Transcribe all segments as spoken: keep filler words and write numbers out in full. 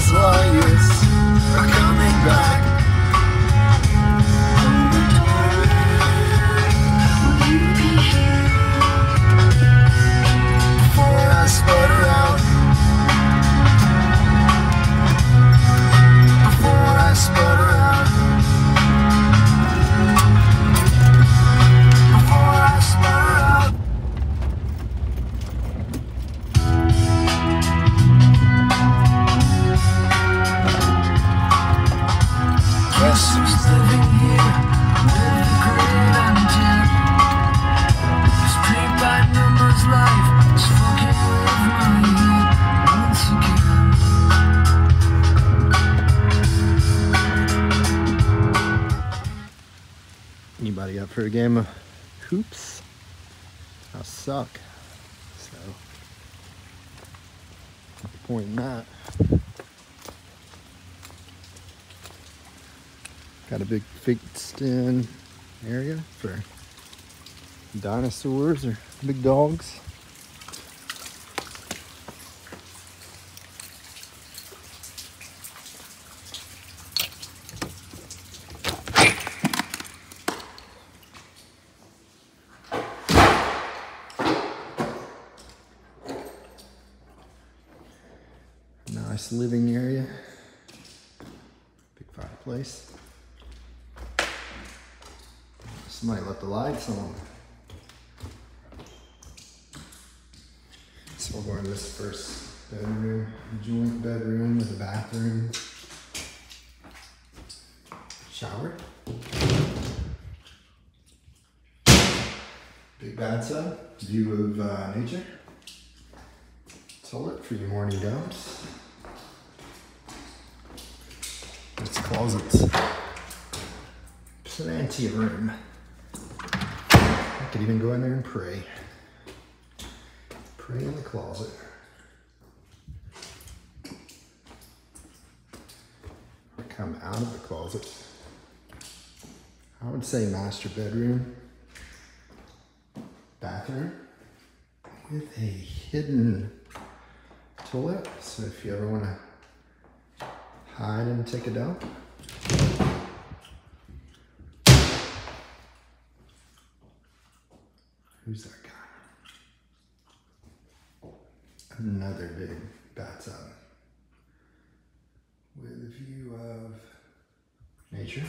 slightest are coming back. Will you be here before I sputter out? Before I sputter out. Before I sputter out. Guess who's living here with the great undead? This pre-by numbers life is fucking with my head once again. Anybody up for a game of hoops? I suck. So, no point in that. Got a big fenced-in area for dinosaurs or big dogs. Nice living area. Big fireplace. Somebody left the lights on. So we'll go into this first bedroom, joint bedroom with a bathroom, shower, big bathtub, view of uh, nature, toilet for your morning dumps. It's closets. Plenty of room. I could even go in there and pray. Pray in the closet. Or come out of the closet. I would say master bedroom, bathroom, with a hidden toilet. So if you ever want to hide and take a dump. Who's that guy? Another big bathtub with a view of nature.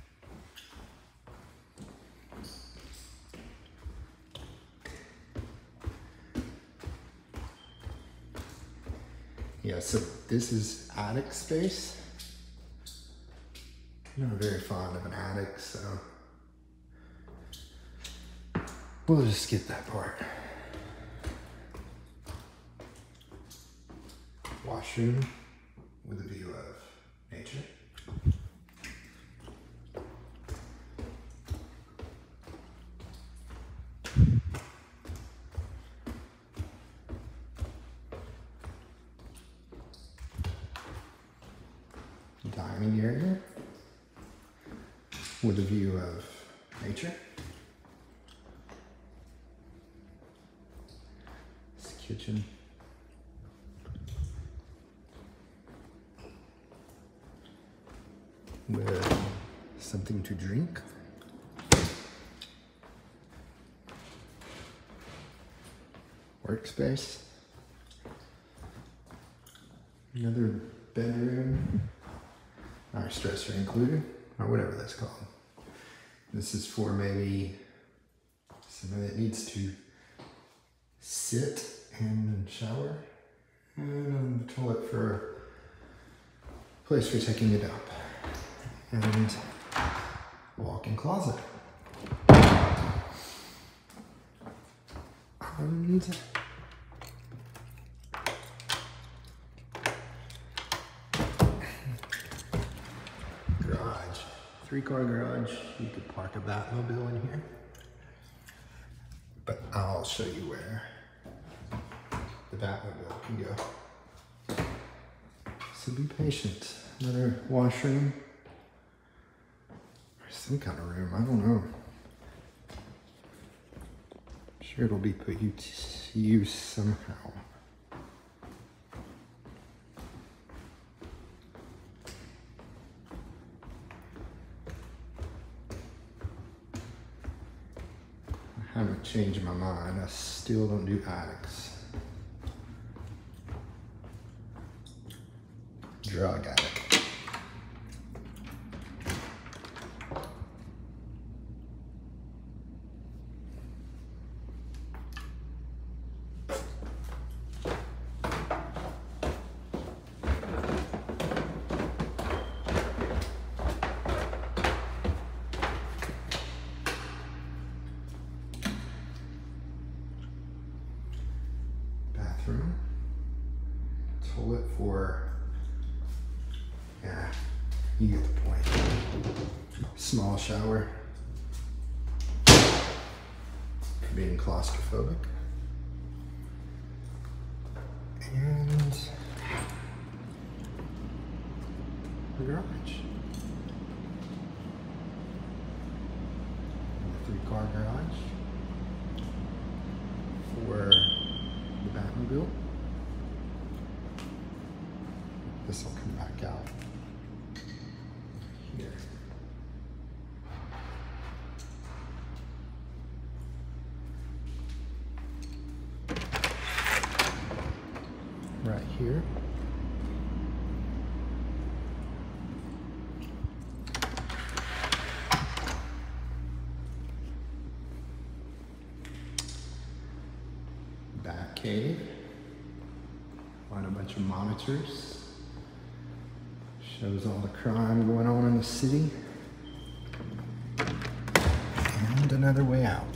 Yeah, so this is attic space. I'm not very fond of an attic, so we'll just skip that part. Washroom with a view of nature. Dining area with a view of nature. Kitchen. With something to drink. Workspace. Another bedroom. Our stressor included, or whatever that's called. This is for maybe somebody that needs to sit and shower, and the toilet for a place for taking a dump, and walk-in closet. And garage, three-car garage. You could park a Batmobile in here, but I'll show you where the Batmobile can go. So be patient. Another washroom, or some kind of room, I don't know. I'm sure it'll be put to use somehow. haven't changed my mind. I still don't do addicts. Drug addict. Bathroom. Toilet for, yeah, you get the point. Small shower. For being claustrophobic. And the garage. A three car garage for the Batmobile. This will come back out here. Right here. Bat cave. Find a bunch of monitors. Shows all the crime going on in the city. And another way out.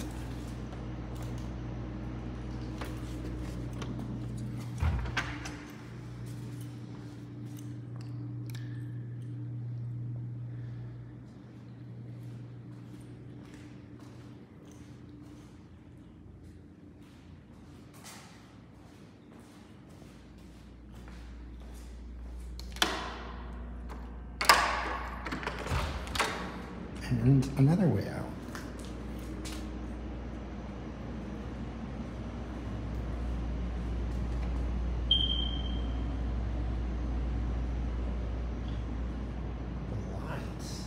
And another way out. The lights.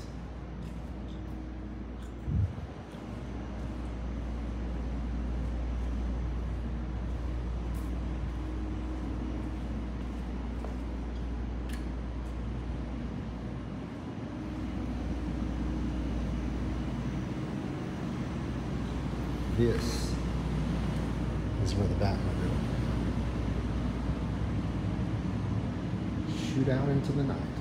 This is where the Batmobile shoot out into the night.